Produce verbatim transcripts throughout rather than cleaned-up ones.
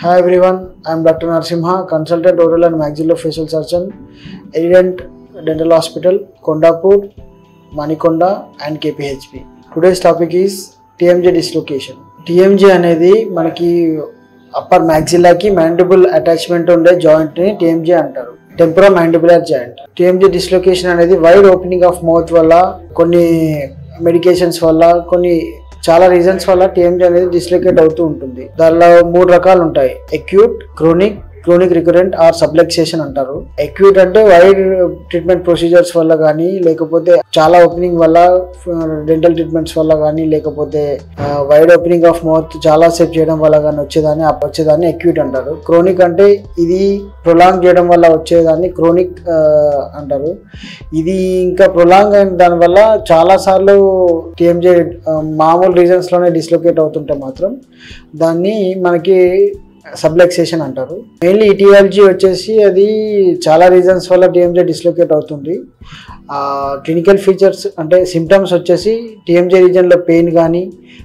Hi everyone, I am Doctor Narasimha, consultant oral and maxillofacial surgeon, Eledent Dental Hospital, Kondapur, Manikonda and K P H P. Today's topic is T M J dislocation. T M J అనేది మనకి upper maxilla కి mandible attachment ఉండే joint ని T M J అంటారు. Temporomandibular joint. T M J dislocation అనేది wide opening of mouth వల్ల, కొన్ని medications వల్ల, కొన్ని చాలా రీజన్స్ వల్ల T M J అనేది డిస్లోకేట్ అవుతూ ఉంటుంది. దానిలో మూడు రకాలు ఉంటాయి: acute, chronic, chronic recurrent or subluxation అంటారు. అక్యూట్ అంటే వైడ్ ట్రీట్మెంట్ ప్రొసీజర్స్ వల్ల కానీ, లేకపోతే చాలా ఓపెనింగ్ వల్ల, డెంటల్ ట్రీట్మెంట్స్ వల్ల కానీ, లేకపోతే వైడ్ ఓపెనింగ్ ఆఫ్ మౌత్ చాలా సేపు చేయడం వల్ల కానీ వచ్చేదాన్ని వచ్చేదాన్ని అక్యూట్ అంటారు. క్రోనిక్ అంటే ఇది ప్రొలాంగ్ చేయడం వల్ల వచ్చేదాన్ని క్రోనిక్ అంటారు. ఇది ఇంకా ప్రొలాంగ్ అయిన దానివల్ల చాలాసార్లు T M J మామూలు రీజన్స్లోనే డిస్లోకేట్ అవుతుంటే మాత్రం దాన్ని మనకి సబ్లక్సేషన్ అంటారు. మెయిన్లీ ఇటియాలజీ వచ్చేసి అది చాలా రీజన్స్ వల్ల T M J డిస్లోకేట్ అవుతుంది. క్లినికల్ ఫీచర్స్ అంటే సిమ్టమ్స్ వచ్చేసి T M J రీజన్లో పెయిన్ కానీ,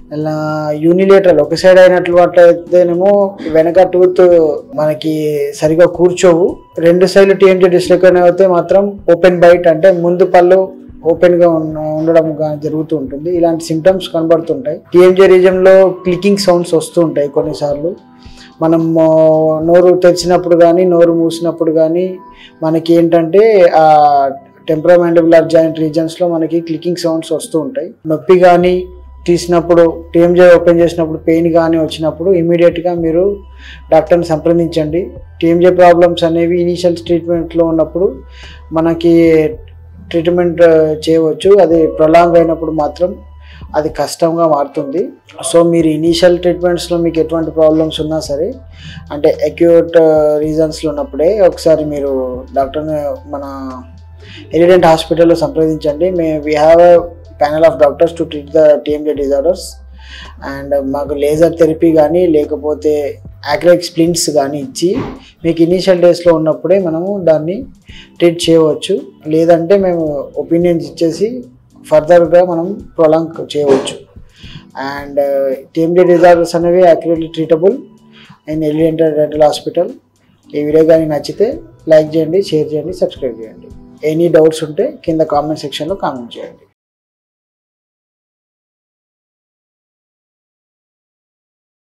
యూనిలేటరల్ ఒక సైడ్ అయినట్లయితేనేమో వెనక టూత్ మనకి సరిగా కూర్చోవు. రెండు సైడ్లు T M J డిస్లోకేట్ అయితే మాత్రం ఓపెన్ బైట్ అంటే ముందు పళ్ళు ఓపెన్గా ఉండడం జరుగుతూ ఉంటుంది. ఇలాంటి సిమ్టమ్స్ కనబడుతుంటాయి. T M J రీజన్లో క్లికింగ్ సౌండ్స్ వస్తూ ఉంటాయి. కొన్నిసార్లు మనం నోరు తెరిచినప్పుడు కానీ, నోరు మూసినప్పుడు కానీ మనకి ఏంటంటే ఆ టెంపరోమాండిబులర్ జాయింట్ రీజన్స్లో మనకి క్లికింగ్ సౌండ్స్ వస్తూ ఉంటాయి. నొప్పి కానీ తీసినప్పుడు, T M J ఓపెన్ చేసినప్పుడు పెయిన్ కానీ వచ్చినప్పుడు ఇమీడియట్గా మీరు డాక్టర్ని సంప్రదించండి. T M J ప్రాబ్లమ్స్ అనేవి ఇనీషియల్ ట్రీట్మెంట్లో ఉన్నప్పుడు మనకి ట్రీట్మెంట్ చేయవచ్చు. అది ప్రొలాంగ్ అయినప్పుడు మాత్రం అది కష్టంగా మారుతుంది. సో మీరు ఇనీషియల్ ట్రీట్మెంట్స్లో మీకు ఎటువంటి ప్రాబ్లమ్స్ ఉన్నా సరే, అంటే అక్యూట్ రీజన్స్లో ఉన్నప్పుడే ఒకసారి మీరు డాక్టర్ని మన ఎలిడెంట్ హాస్పిటల్లో సంప్రదించండి. May we have a panel of doctors to treat the T M J disorders. And మాకు లేజర్ థెరపీ కానీ, లేకపోతే యాక్రిలిక్ స్ప్లింట్స్ కానీ ఇచ్చి మీకు ఇనీషియల్ డేస్లో ఉన్నప్పుడే మనము దాన్ని ట్రీట్ చేయవచ్చు. లేదంటే మేము ఒపీనియన్స్ ఇచ్చేసి ఫర్దర్గా మనం ప్రొలాంగ్ చేయవచ్చు. And T M J disorders అనేవి accurately treatable in Elident dental hospital. ఈ వీడియో కానీ నచ్చితే లైక్ చేయండి, షేర్ చేయండి, సబ్స్క్రైబ్ చేయండి. ఎనీ డౌట్స్ ఉంటే కింద కామెంట్ సెక్షన్లో కామెంట్ చేయండి.